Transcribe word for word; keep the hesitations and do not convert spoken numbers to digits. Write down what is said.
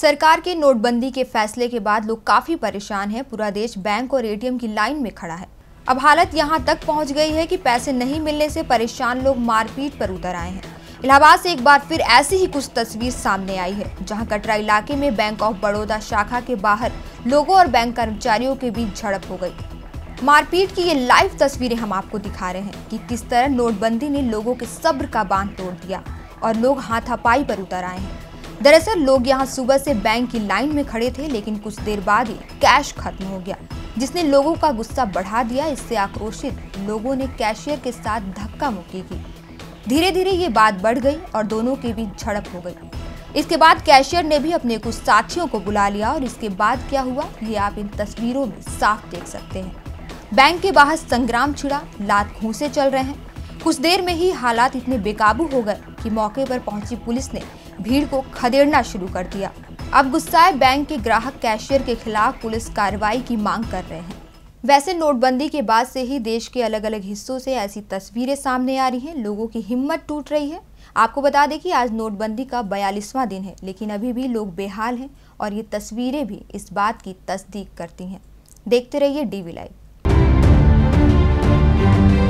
सरकार के नोटबंदी के फैसले के बाद लोग काफी परेशान हैं। पूरा देश बैंक और एटीएम की लाइन में खड़ा है। अब हालत यहां तक पहुंच गई है कि पैसे नहीं मिलने से परेशान लोग मारपीट पर उतर आए हैं। इलाहाबाद से एक बार फिर ऐसी ही कुछ तस्वीर सामने आई है, जहां कटरा इलाके में बैंक ऑफ बड़ौदा शाखा के बाहर लोगों और बैंक कर्मचारियों के बीच झड़प हो गई। मारपीट की ये लाइव तस्वीरें हम आपको दिखा रहे हैं कि किस तरह नोटबंदी ने लोगों के सब्र का बांध तोड़ दिया और लोग हाथापाई पर उतर आए हैं। दरअसल लोग यहां सुबह से बैंक की लाइन में खड़े थे, लेकिन कुछ देर बाद ही कैश खत्म हो गया, जिसने लोगों का गुस्सा बढ़ा दिया। इससे आक्रोशित लोगों ने कैशियर के साथ धक्का मुक्की की। धीरे धीरे ये बात बढ़ गई और दोनों के बीच झड़प हो गई। इसके बाद कैशियर ने भी अपने कुछ साथियों को बुला लिया और इसके बाद क्या हुआ ये आप इन तस्वीरों में साफ देख सकते हैं। बैंक के बाहर संग्राम छिड़ा, लात घूंसे चल रहे हैं। कुछ देर में ही हालात इतने बेकाबू हो गए कि मौके पर पहुंची पुलिस ने भीड़ को खदेड़ना शुरू कर दिया। अब गुस्साए बैंक के ग्राहक कैशियर के खिलाफ पुलिस कार्रवाई की मांग कर रहे हैं। वैसे नोटबंदी के बाद से ही देश के अलग अलग हिस्सों से ऐसी तस्वीरें सामने आ रही हैं। लोगों की हिम्मत टूट रही है। आपको बता दें कि आज नोटबंदी का बयालीसवां दिन है, लेकिन अभी भी लोग बेहाल हैं और ये तस्वीरें भी इस बात की तस्दीक करती हैं। देखते रहिए डीवी लाइव।